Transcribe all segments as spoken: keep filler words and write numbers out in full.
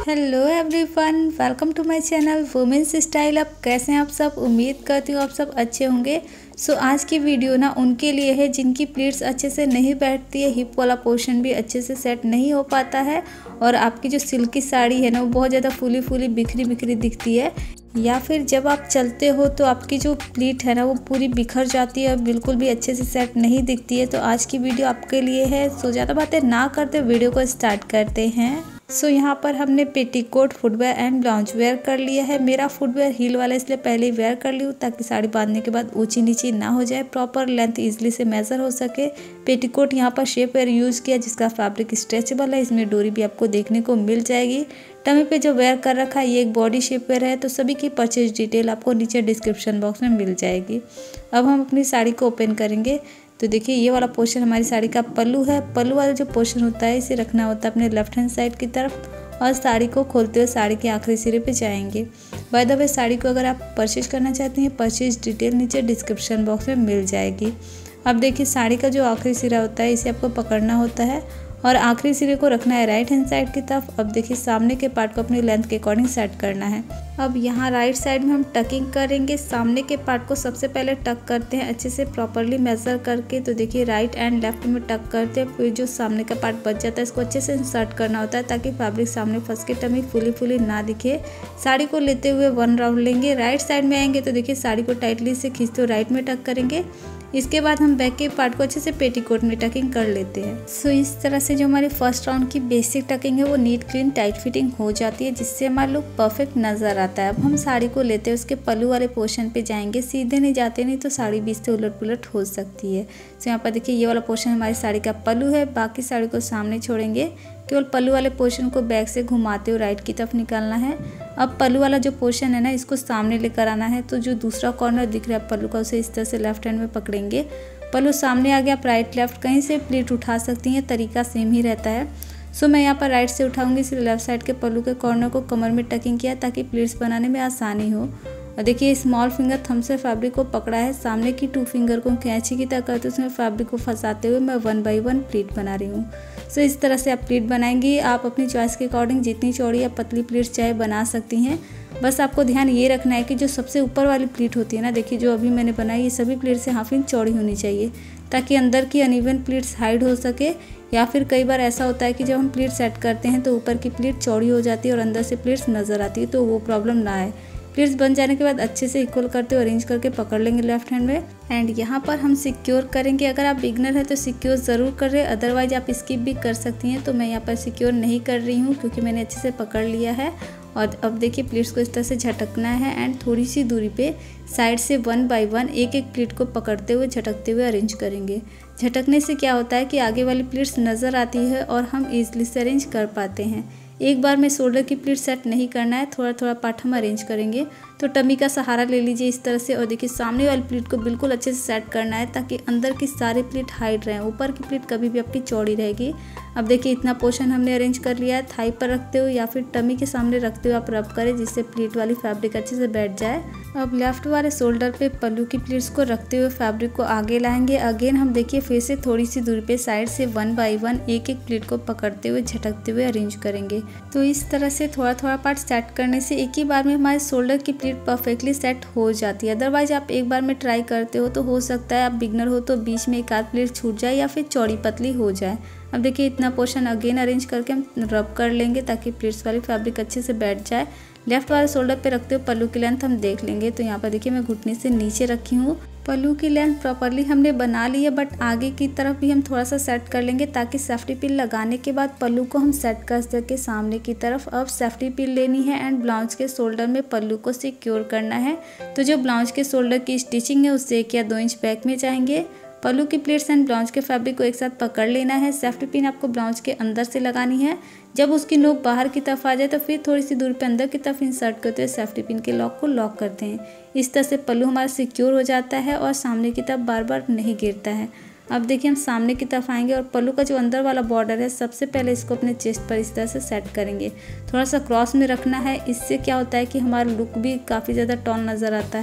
Hello everyone, welcome to my channel women's style up. कैसे हैं आप सब? उम्मीद करती हूँ आप सब अच्छे होंगे। सो so, आज की वीडियो ना उनके लिए है जिनकी प्लीट्स अच्छे से नहीं बैठती है, हिप वाला पोर्शन भी अच्छे से सेट नहीं हो पाता है और आपकी जो सिल्की साड़ी है ना वो बहुत ज़्यादा फूली फूली बिखरी बिखरी दिखती है, या फिर जब आप चलते हो तो आपकी जो प्लीट है ना वो पूरी बिखर जाती है और बिल्कुल भी अच्छे से सेट नहीं दिखती है। तो आज की वीडियो आपके लिए है। सो ज़्यादा बातें ना करते वीडियो को स्टार्ट करते हैं। सो so, यहाँ पर हमने petticoat, footwear and blouse wear कर लिया है। मेरा फुटवेयर हील वाला इसलिए पहले ही वेयर कर ली हूँ ताकि साड़ी बांधने के बाद ऊंची नीची ना हो जाए, प्रॉपर लेंथ इजीली से मेजर हो सके। पेटीकोट यहाँ पर शेप वेयर यूज़ किया जिसका फैब्रिक स्ट्रेचेबल है, इसमें डोरी भी आपको देखने को मिल जाएगी। टमी पे जो वेयर कर रखा है ये एक बॉडी शेप वेयर है, तो सभी की परचेज डिटेल आपको नीचे डिस्क्रिप्शन बॉक्स में मिल जाएगी। अब हम अपनी साड़ी को ओपन करेंगे। तो देखिए ये वाला पोर्शन हमारी साड़ी का पल्लू है। पल्लू वाला जो पोर्शन होता है इसे रखना होता है अपने लेफ्ट हैंड साइड की तरफ और साड़ी को खोलते हुए साड़ी के आखिरी सिरे पे जाएंगे। बाय द वे साड़ी को अगर आप परचेज करना चाहते हैं, परचेज डिटेल नीचे डिस्क्रिप्शन बॉक्स में मिल जाएगी। अब देखिए साड़ी का जो आखिरी सिरा होता है इसे आपको पकड़ना होता है और आखिरी सिरे को रखना है राइट हैंड साइड की तरफ। अब देखिए सामने के पार्ट को अपनी लेंथ के अकॉर्डिंग सेट करना है। अब यहाँ राइट साइड में हम टकिंग करेंगे। सामने के पार्ट को सबसे पहले टक करते हैं अच्छे से प्रॉपरली मेजर करके। तो देखिए राइट एंड लेफ्ट में टक करते हैं, फिर जो सामने का पार्ट बच जाता है इसको अच्छे से इंसर्ट करना होता है ताकि फैब्रिक सामने फंस के टमी फुली फुली ना दिखे। साड़ी को लेते हुए वन राउंड लेंगे, राइट साइड में आएंगे तो देखिए साड़ी को टाइटली से खींचते हुए राइट में टक करेंगे। इसके बाद हम बैक के पार्ट को अच्छे से पेटीकोट में टकिंग कर लेते हैं। सो so, इस तरह से जो हमारी फर्स्ट राउंड की बेसिक टकिंग है वो नीट क्लीन टाइट फिटिंग हो जाती है, जिससे हमारा लुक परफेक्ट नजर आता है। अब हम साड़ी को लेते हैं उसके पल्लू वाले पोर्शन पे जाएंगे। सीधे नहीं जाते, नहीं तो साड़ी बीच से उलट पुलट हो सकती है। तो so, यहाँ पर देखिए ये वाला पोर्शन हमारी साड़ी का पल्लू है। बाकी साड़ी को सामने छोड़ेंगे, केवल पल्लू वाले पोर्शन को बैक से घुमाते हुए राइट की तरफ निकालना है। अब पल्लू वाला जो पोर्शन है ना इसको सामने लेकर आना है। तो जो दूसरा कॉर्नर दिख रहा है पल्लू का उसे इस तरह से लेफ्ट हैंड में पकड़ेंगे। पल्लू सामने आ गया, आप राइट लेफ्ट कहीं से प्लीट उठा सकती हैं, तरीका सेम ही रहता है। सो मैं यहाँ पर राइट से उठाऊंगी, इसलिए लेफ्ट साइड के पल्लू के कॉर्नर को कमर में टकिंग किया ताकि प्लीट्स बनाने में आसानी हो। और देखिए स्मॉल फिंगर थंब से फैब्रिक को पकड़ा है, सामने की टू फिंगर को कैंची की तरह करते उसमें फैब्रिक को फंसाते हुए मैं वन बाई वन प्लीट बना रही हूँ। सो इस तरह से आप प्लीट बनाएंगी। आप अपनी चॉइस के अकॉर्डिंग जितनी चौड़ी या पतली प्लीट्स चाहे बना सकती हैं। बस आपको ध्यान ये रखना है कि जो सबसे ऊपर वाली प्लीट होती है ना, देखिए जो अभी मैंने बनाई ये सभी प्लीट से हाफ इंच चौड़ी होनी चाहिए ताकि अंदर की अनइवन प्लीट्स हाइड हो सके। या फिर कई बार ऐसा होता है कि जब हम प्लीट सेट करते हैं तो ऊपर की प्लीट चौड़ी हो जाती है और अंदर से प्लीट्स नज़र आती है, तो वो प्रॉब्लम ना आए। प्लीट्स बन जाने के बाद अच्छे से इक्वल करते हुए अरेंज करके पकड़ लेंगे लेफ्ट हैंड में एंड यहाँ पर हम सिक्योर करेंगे। अगर आप बिगनर हैं तो सिक्योर ज़रूर कर रहे हैं, अदरवाइज आप स्किप भी कर सकती हैं। तो मैं यहाँ पर सिक्योर नहीं कर रही हूँ क्योंकि मैंने अच्छे से पकड़ लिया है। और अब देखिए प्लीट्स को इस तरह से झटकना है एंड थोड़ी सी दूरी पे साइड से वन बाय वन एक एक प्लीट को पकड़ते हुए झटकते हुए अरेंज करेंगे। झटकने से क्या होता है कि आगे वाली प्लीट्स नज़र आती है और हम ईजिली से अरेंज कर पाते हैं। एक बार में शोल्डर की प्लीट सेट नहीं करना है, थोड़ा थोड़ा पार्ट हम अरेंज करेंगे। तो टमी का सहारा ले लीजिए इस तरह से और देखिए सामने वाली प्लीट को बिल्कुल अच्छे से सेट करना है ताकि अंदर की सारी प्लीट हाइड रहें, ऊपर की प्लीट कभी भी आपकी चौड़ी रहेगी। अब देखिए इतना पोर्शन हमने अरेंज कर लिया है। थाई पर रखते हुए या फिर टमी के सामने रखते हुए आप रब करें जिससे प्लीट वाली फैब्रिक अच्छे से बैठ जाए। अब लेफ्ट वाले शोल्डर पे पल्लू की प्लीट्स को रखते हुए फैब्रिक को आगे लाएंगे। अगेन हम देखिए फिर से थोड़ी सी दूरी पे साइड से वन बाय वन एक एक प्लीट को पकड़ते हुए झटकते हुए अरेंज करेंगे। तो इस तरह से थोड़ा थोड़ा पार्ट सेट करने से एक ही बार में हमारे शोल्डर की प्लीट परफेक्टली सेट हो जाती है। अदरवाइज आप एक बार में ट्राई करते हो तो हो सकता है आप बिगनर हो तो बीच में एक आध प्लीट छूट जाए या फिर चौड़ी पतली हो जाए। अब देखिए इतना पोर्शन अगेन अरेंज करके हम रब कर लेंगे ताकि प्लीट्स वाली फैब्रिक अच्छे से बैठ जाए। लेफ्ट वाले शोल्डर पे रखते हुए पल्लू की लेंथ हम देख लेंगे। तो यहाँ पर देखिए मैं घुटने से नीचे रखी हूँ। पल्लू की लेंथ प्रॉपरली हमने बना ली है, बट आगे की तरफ भी हम थोड़ा सा सेट कर लेंगे ताकि सेफ्टी पिन लगाने के बाद पल्लू को हम सेट कर सके सामने की तरफ। अब सेफ्टी पिन लेनी है एंड ब्लाउज के शोल्डर में पल्लू को सिक्योर करना है। तो जो ब्लाउज के शोल्डर की स्टिचिंग है उससे एक या दो इंच बैक में जाएंगे। पल्लू की प्लीट्स एंड ब्लाउज के फैब्रिक को एक साथ पकड़ लेना है। सेफ्टी पिन आपको ब्लाउज के अंदर से लगानी है। जब उसकी नोक बाहर की तरफ आ जाए तो फिर थोड़ी सी दूरी पे अंदर की तरफ इंसर्ट करते हुए सेफ्टी पिन के लॉक को लॉक करते हैं। इस तरह से पल्लू हमारा सिक्योर हो जाता है और सामने की तरफ बार बार नहीं गिरता है। अब देखिए हम सामने की तरफ आएंगे और पल्लू का जो अंदर वाला बॉर्डर है सबसे पहले इसको अपने चेस्ट पर इस तरह से सेट करेंगे। थोड़ा सा क्रॉस में रखना है, इससे क्या होता है कि हमारा लुक भी काफ़ी ज़्यादा टॉन नज़र आता है।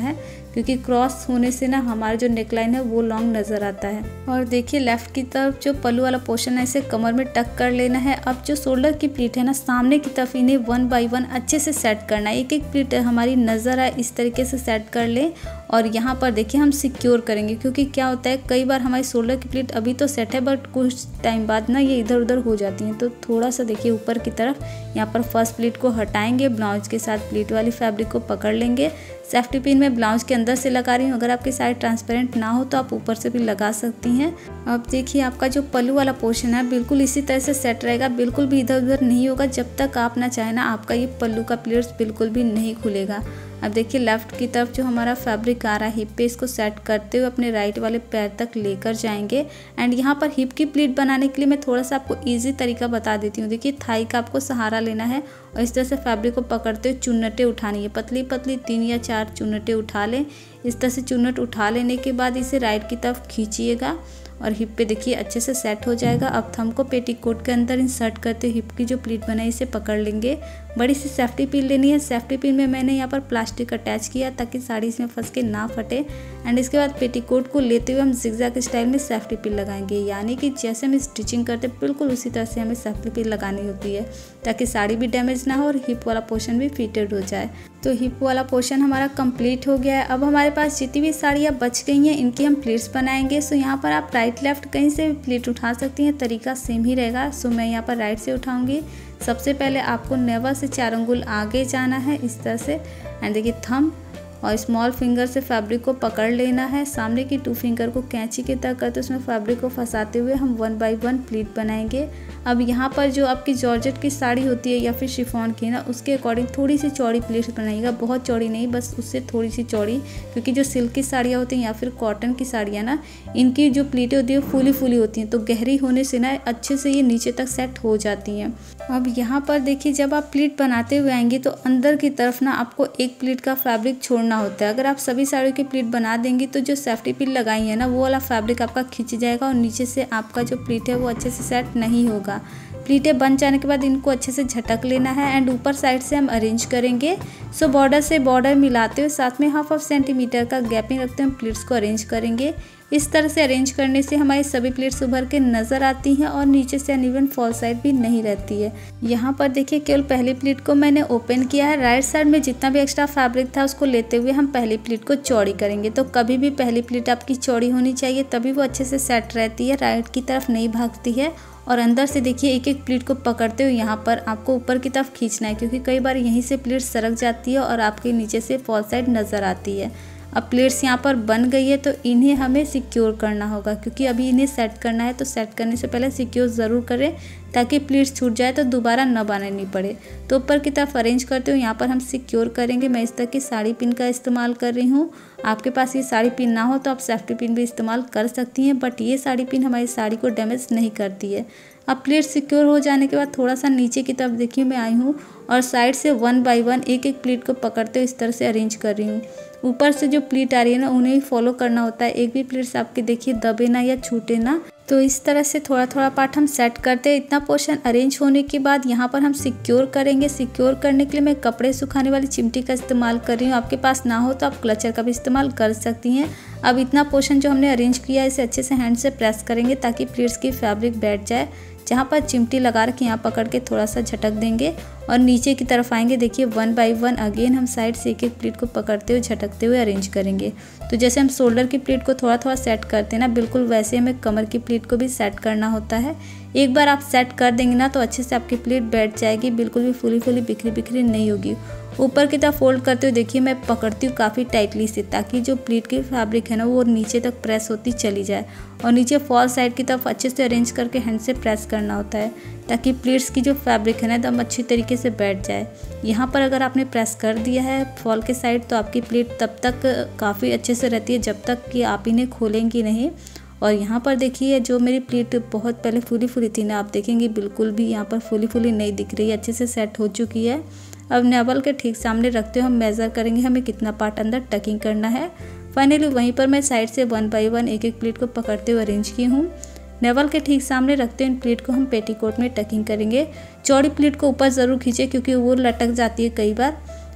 क्योंकि क्रॉस होने से ना हमारा जो नेकलाइन है वो लॉन्ग नज़र आता है। और देखिए लेफ्ट की तरफ जो पल्लू वाला पोर्शन है इसे कमर में टक कर लेना है। अब जो शोल्डर की प्लीट है ना सामने की तरफ इन्हें वन बाय वन अच्छे से सेट करना है। एक एक प्लीट हमारी नज़र आए इस तरीके से सेट कर लें। और यहाँ पर देखिए हम सिक्योर करेंगे, क्योंकि क्या होता है कई बार हमारी शोल्डर की प्लीट अभी तो सेट है बट कुछ टाइम बाद ना ये इधर उधर हो जाती हैं। तो थोड़ा सा देखिए ऊपर की तरफ यहाँ पर फर्स्ट प्लीट को हटाएंगे, ब्लाउज के साथ प्लीट वाली फैब्रिक को पकड़ लेंगे। सेफ्टी पिन में ब्लाउज के अंदर से लगा रही हूँ, अगर आपकी साइड ट्रांसपेरेंट ना हो तो आप ऊपर से भी लगा सकती हैं। अब देखिए आपका जो पल्लू वाला पोर्शन है बिल्कुल इसी तरह से सेट रहेगा, बिल्कुल भी इधर उधर नहीं होगा। जब तक आप ना चाहे ना आपका ये पल्लू का प्लीट्स बिल्कुल भी नहीं खुलेगा। अब देखिए लेफ्ट की तरफ जो हमारा फैब्रिक आ रहा है हिप पे इसको सेट करते हुए अपने राइट वाले पैर तक लेकर जाएंगे। एंड यहाँ पर हिप की प्लीट बनाने के लिए मैं थोड़ा सा आपको इजी तरीका बता देती हूँ। देखिए थाई का आपको सहारा लेना है और इस तरह से फैब्रिक को पकड़ते हुए चुन्नटें उठानी है, पतली पतली तीन या चार चुन्नटें उठा लें। इस तरह से चुन्नट उठा लेने के बाद इसे राइट की तरफ खींचिएगा और हिप पे देखिए अच्छे से सेट हो जाएगा। अब थंब को पेटीकोट के अंदर इंसर्ट करते हुए हिप की जो प्लीट बनाई इसे पकड़ लेंगे। बड़ी सी सेफ्टी पिन लेनी है। सेफ्टी पिन में मैंने यहाँ पर प्लास्टिक अटैच किया ताकि साड़ी इसमें फंस के ना फटे। एंड इसके बाद पेटीकोट को लेते हुए हम जिगजैग स्टाइल में सेफ्टी पिन लगाएंगे, यानी कि जैसे हम स्टिचिंग करते बिल्कुल उसी तरह से हमें सेफ्टी पिन लगानी होती है ताकि साड़ी भी डैमेज ना हो और हिप वाला पोर्शन भी फिटेड हो जाए। तो हिप वाला पोर्शन हमारा कंप्लीट हो गया है। अब हमारे पास जितनी भी साड़ियाँ बच गई हैं इनकी हम प्लीट्स बनाएंगे। सो यहाँ पर आप राइट लेफ्ट कहीं से भी प्लीट उठा सकती हैं, तरीका सेम ही रहेगा। सो मैं यहाँ पर राइट से उठाऊंगी। सबसे पहले आपको नेवर से चार अंगुल आगे जाना है इस तरह से। एंड देखिए थंब और स्मॉल फिंगर से फैब्रिक को पकड़ लेना है। सामने की टू फिंगर को कैंची की तरह करते उसमें फैब्रिक को फंसाते हुए हम वन बाय वन प्लीट बनाएंगे। अब यहाँ पर जो आपकी जॉर्जेट की साड़ी होती है या फिर शिफॉन की ना उसके अकॉर्डिंग थोड़ी सी चौड़ी प्लीट्स बनाइएगा, बहुत चौड़ी नहीं, बस उससे थोड़ी सी चौड़ी, क्योंकि जो सिल्क की साड़ियाँ होती हैं या फिर कॉटन की साड़ियाँ ना इनकी जो प्लीटें होती है फूली फूली होती हैं, तो गहरी होने से ना अच्छे से ये नीचे तक सेट हो जाती हैं। अब यहाँ पर देखिए जब आप प्लीट बनाते हुए आएंगे तो अंदर की तरफ ना आपको एक प्लीट का फैब्रिक छोड़ना होता है। अगर आप सभी साड़ियों की प्लीट बना देंगी तो जो सेफ्टी पिन लगाई है ना वो वाला फैब्रिक आपका खिंच जाएगा और नीचे से आपका जो प्लीट है वो अच्छे से सेट नहीं होगा। प्लीटें बन जाने के बाद इनको अच्छे से झटक लेना है एंड ऊपर साइड से हम अरेंज करेंगे। सो बॉर्डर से बॉर्डर मिलाते हुए साथ में हाफ हाफ सेंटीमीटर का गैपिंग रखते हुए हम प्लीट्स को अरेंज करेंगे। इस तरह से अरेंज करने से हमारी सभी प्लीट्स उभर के नज़र आती हैं और नीचे से अनइवन फॉल साइड भी नहीं रहती है। यहाँ पर देखिए केवल पहली प्लीट को मैंने ओपन किया है। राइट साइड में जितना भी एक्स्ट्रा फैब्रिक था उसको लेते हुए हम पहली प्लीट को चौड़ी करेंगे। तो कभी भी पहली प्लीट आपकी चौड़ी होनी चाहिए, तभी वो अच्छे से सेट रहती है, राइट की तरफ नहीं भागती है। और अंदर से देखिए एक एक प्लीट को पकड़ते हुए यहाँ पर आपको ऊपर की तरफ खींचना है, क्योंकि कई बार यहीं से प्लीट सरक जाती है और आपके नीचे से फॉल साइड नज़र आती है। अब प्लेट्स यहाँ पर बन गई है तो इन्हें हमें सिक्योर करना होगा, क्योंकि अभी इन्हें सेट करना है। तो सेट करने से पहले सिक्योर ज़रूर करें ताकि प्लेट्स छूट जाए तो दोबारा न बनानी पड़े। तो ऊपर की तरफ अरेंज करते हुए यहाँ पर हम सिक्योर करेंगे। मैं इस तरह की साड़ी पिन का इस्तेमाल कर रही हूँ। आपके पास ये साड़ी पिन ना हो तो आप सेफ्टी पिन भी इस्तेमाल कर सकती हैं, बट ये साड़ी पिन हमारी साड़ी को डैमेज नहीं करती है। अब प्लेट सिक्योर हो जाने के बाद थोड़ा सा नीचे की तरफ देखिए मैं आई हूँ और साइड से वन बाय वन एक एक प्लीट को पकड़ते हुए इस तरह से अरेंज कर रही हूँ। ऊपर से जो प्लीट आ रही है ना उन्हें ही फॉलो करना होता है, एक भी प्लीट्स आपके देखिए दबे ना या छूटे ना। तो इस तरह से थोड़ा थोड़ा पार्ट हम सेट करते हैं। इतना पोर्शन अरेंज होने के बाद यहाँ पर हम सिक्योर करेंगे। सिक्योर करने के लिए मैं कपड़े सुखाने वाली चिमटी का इस्तेमाल कर रही हूँ। आपके पास ना हो तो आप क्लचर का भी इस्तेमाल कर सकती हैं। अब इतना पोर्शन जो हमने अरेंज किया है इसे अच्छे से हैंड से प्रेस करेंगे ताकि प्लीट्स की फैब्रिक बैठ जाए। जहाँ पर चिमटी लगा रखी यहाँ पकड़ के थोड़ा सा झटक देंगे और नीचे की तरफ आएंगे। देखिए वन बाय वन अगेन हम साइड से एक एक प्लीट को पकड़ते हुए झटकते हुए अरेंज करेंगे। तो जैसे हम शोल्डर की प्लीट को थोड़ा थोड़ा सेट करते हैं ना, बिल्कुल वैसे हमें कमर की प्लीट को भी सेट करना होता है। एक बार आप सेट कर देंगे ना तो अच्छे से आपकी प्लीट बैठ जाएगी, बिल्कुल भी फुली फुली बिखरी बिखरी नहीं होगी। ऊपर की तरफ फोल्ड करते हुए देखिए मैं पकड़ती हूँ काफ़ी टाइटली से, ताकि जो प्लीट की फैब्रिक है ना वो नीचे तक प्रेस होती चली जाए। और नीचे फॉल साइड की तरफ अच्छे से अरेंज करके हैंड से प्रेस करना होता है ताकि प्लीट्स की जो फैब्रिक है ना एकदम अच्छी तरीके से बैठ जाए। यहाँ पर अगर आपने प्रेस कर दिया है फॉल के साइड तो आपकी प्लीट तब तक काफ़ी अच्छे से रहती है जब तक कि आप इन्हें खोलेंगी नहीं। और यहाँ पर देखिए जो मेरी प्लीट बहुत पहले फूली फूली थी ना, आप देखेंगे बिल्कुल भी यहाँ पर फूली फूली नहीं दिख रही है, अच्छे से सेट हो चुकी है। अब नेवल के ठीक सामने रखते हुए हम मेज़र करेंगे हमें कितना पार्ट अंदर टकिंग करना है। फाइनली वहीं पर मैं साइड से वन बाय वन एक एक प्लीट को पकड़ते हुए अरेंज की हूँ। नेवल के ठीक सामने रखते हुए इन प्लीट को हम पेटीकोट में टकिंग करेंगे। चौड़ी प्लीट को ऊपर ज़रूर खींचे क्योंकि वो लटक जाती है कई बार।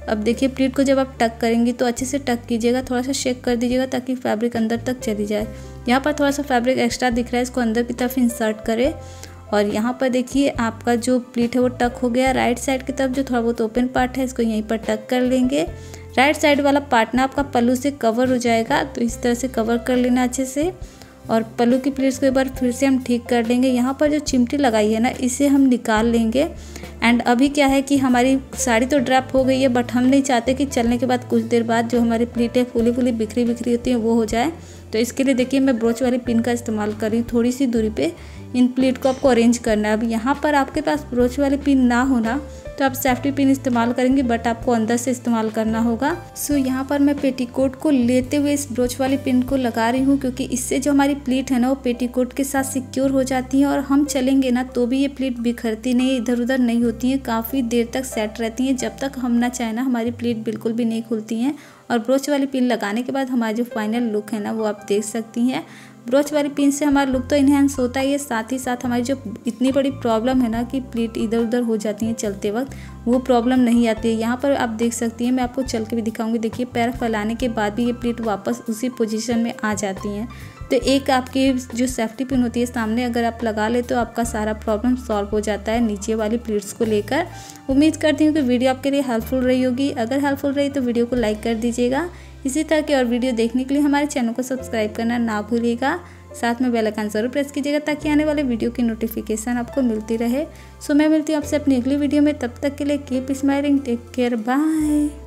अब देखिए प्लीट को जब आप टक करेंगी तो अच्छे से टक कीजिएगा, थोड़ा सा शेक कर दीजिएगा ताकि फैब्रिक अंदर तक चली जाए। यहाँ पर थोड़ा सा फैब्रिक एक्स्ट्रा दिख रहा है, इसको अंदर की तरफ इंसर्ट करें और यहाँ पर देखिए आपका जो प्लीट है वो टक हो गया। राइट साइड की तरफ जो थोड़ा बहुत ओपन पार्ट है इसको यहीं पर टक कर लेंगे। राइट साइड वाला पार्ट ना आपका पल्लू से कवर हो जाएगा, तो इस तरह से कवर कर लेना अच्छे से। और पल्लू की प्लीट्स को एक बार फिर से हम ठीक कर लेंगे। यहाँ पर जो चिमटी लगाई है ना इसे हम निकाल लेंगे। एंड अभी क्या है कि हमारी साड़ी तो ड्रैप हो गई है, बट हम नहीं चाहते कि चलने के बाद कुछ देर बाद जो हमारी प्लीटें फूली फूली बिखरी बिखरी होती हैं वो हो जाए। तो इसके लिए देखिए मैं ब्रोच वाली पिन का इस्तेमाल कर रही हूँ। थोड़ी सी दूरी पे इन प्लीट को आपको अरेंज करना है। अब यहाँ पर आपके पास ब्रोच वाली पिन ना होना तो आप सेफ्टी पिन इस्तेमाल करेंगे, बट आपको अंदर से इस्तेमाल करना होगा। सो so, यहाँ पर मैं पेटीकोट को लेते हुए इस ब्रोच वाली पिन को लगा रही हूँ, क्योंकि इससे जो हमारी प्लीट है ना वो पेटीकोट के साथ सिक्योर हो जाती है और हम चलेंगे ना तो भी ये प्लीट बिखरती नहीं, इधर उधर नहीं होती है, काफ़ी देर तक सेट रहती हैं। जब तक हम ना चाहे ना हमारी प्लीट बिल्कुल भी नहीं खुलती हैं। और ब्रोच वाली पिन लगाने के बाद हमारा जो फाइनल लुक है ना वो आप देख सकती हैं। ब्रोच वाली पिन से हमारा लुक तो इन्हेंस होता ही है, साथ ही साथ हमारी जो इतनी बड़ी प्रॉब्लम है ना कि प्लीट इधर उधर हो जाती है चलते वक्त, वो प्रॉब्लम नहीं आती है। यहाँ पर आप देख सकती हैं, मैं आपको चल के भी दिखाऊंगी। देखिए पैर फैलाने के बाद भी ये प्लीट वापस उसी पोजीशन में आ जाती हैं। तो एक आपकी जो सेफ्टी पिन होती है सामने अगर आप लगा ले तो आपका सारा प्रॉब्लम सॉल्व हो जाता है नीचे वाली प्लीट्स को लेकर। उम्मीद करती हूँ कि वीडियो आपके लिए हेल्पफुल रही होगी। अगर हेल्पफुल रही तो वीडियो को लाइक कर दीजिएगा। इसी तरह की और वीडियो देखने के लिए हमारे चैनल को सब्सक्राइब करना ना भूलिएगा। साथ में बेल आइकन जरूर प्रेस कीजिएगा ताकि आने वाले वीडियो की नोटिफिकेशन आपको मिलती रहे। सो मैं मिलती हूँ आपसे अपनी अगली वीडियो में, तब तक के लिए keep smiling, take care, bye.